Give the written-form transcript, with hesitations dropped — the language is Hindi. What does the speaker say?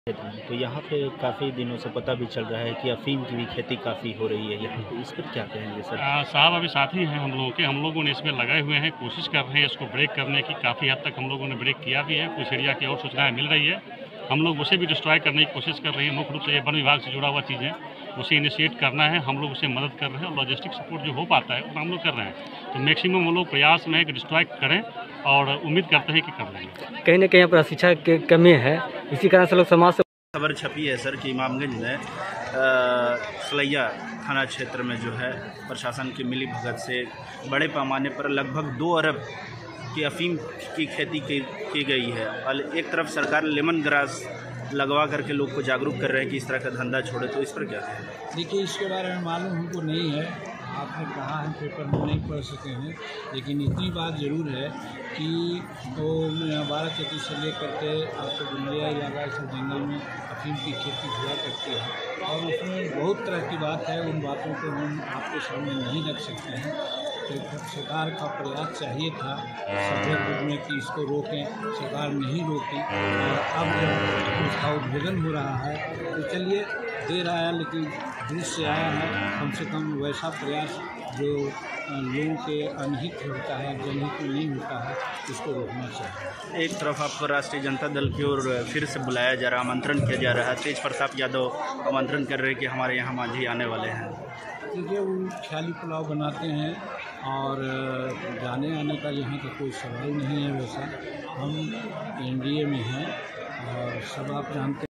तो यहाँ पे काफ़ी दिनों से पता भी चल रहा है कि अफ़ीम की भी खेती काफ़ी हो रही है यहाँ पे, इस पर क्या कहेंगे सर? साहब अभी साथी हैं हम लोगों के, हम लोगों ने इसमें लगाए हुए हैं, कोशिश कर रहे हैं इसको ब्रेक करने की। काफ़ी हद तक हम लोगों ने ब्रेक किया भी है, कुछ एरिया की और सूचनाएं मिल रही है। हम लोग उसे भी डिस्ट्रॉय करने की कोशिश कर रहे हैं। मुख्य रूप से ये वन विभाग से जुड़ा हुआ चीज़ है, उसे इनिशिएट करना है। हम लोग उसे मदद कर रहे हैं और लॉजिस्टिक सपोर्ट जो हो पाता है वो हम लोग कर रहे हैं। तो मैक्सिमम वो लोग प्रयास में है कि डिस्ट्रॉय करें और उम्मीद करते हैं कि कर लेंगे। कहीं ना कहीं पर शिक्षा की कमी है, इसी कारण से लोग समाज से खबर छपी है सर कि इमामगंज में सलैया थाना क्षेत्र में जो है प्रशासन की मिली भगत से बड़े पैमाने पर लगभग 2 अरब की अफ़ीम की खेती की गई है। और एक तरफ सरकार लेमन ग्रास लगवा करके लोग को जागरूक कर रहे हैं कि इस तरह का धंधा छोड़े, तो इस पर क्या है? देखिए, इसके बारे में मालूम हमको नहीं है, आपने कहा है पेपर में नहीं पढ़ सके हैं, लेकिन इतनी बात ज़रूर है कि तो 12 चौथी से लेकर के आपको डुमरिया इलाका सब जंगल में अफ़ीम की खेती हुआ करती है और उसमें बहुत तरह की बात है। उन बातों को हम आपके सामने नहीं रख सकते हैं। तो सरकार का प्रयास चाहिए था सभ्य रूप में कि इसको रोकें, सरकार नहीं रोकी और अब जब उसका उद्भेदन हो रहा है तो चलिए दे रहा है, लेकिन दृश्य आया है, कम से कम वैसा प्रयास जो लोगों के अनहित होता है, जनहित में नहीं होता है, इसको रोकना चाहिए। एक तरफ आपको राष्ट्रीय जनता दल की ओर फिर से बुलाया जा रहा, आमंत्रण किया जा रहा है। तेज प्रताप यादव आमंत्रण कर रहे हैं कि हमारे यहाँ मांझी आने वाले हैं। देखिए, वो ख्याली पुलाव बनाते हैं और जाने आने का यहाँ का कोई सवाल नहीं है। वैसा हम एनडीए में हैं और सब आप जानते हैं।